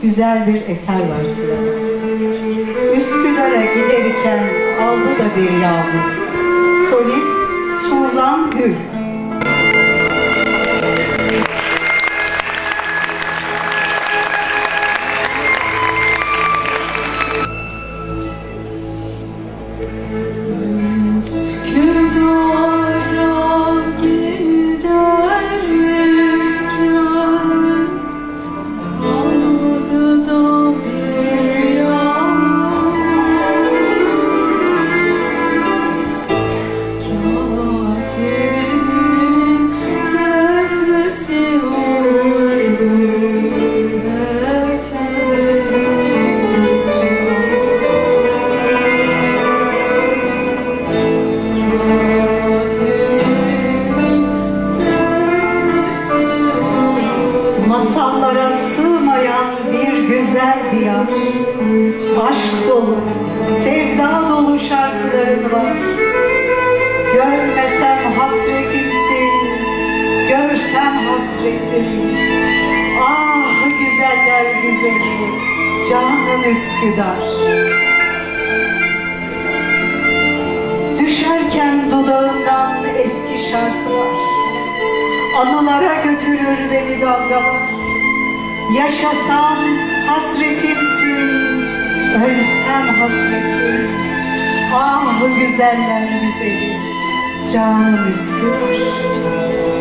güzel bir eser var sırada. Üsküdar'a giderken aldı da bir yağmur. Solist Suzan Gül. Masallara sığmayan bir güzel diyar, aşk dolu, sevda dolu şarkıların var. Görmesem hasretimsin, görsem hasretim. Ah güzeller güzeli, canım Üsküdar. Düşerken dudağımdan eski şarkılar, anılara götürür beni dalgalar. Yaşasam hasretimsin, ölsem hasretim. Ah güzeller güzeli, canım Üsküdar.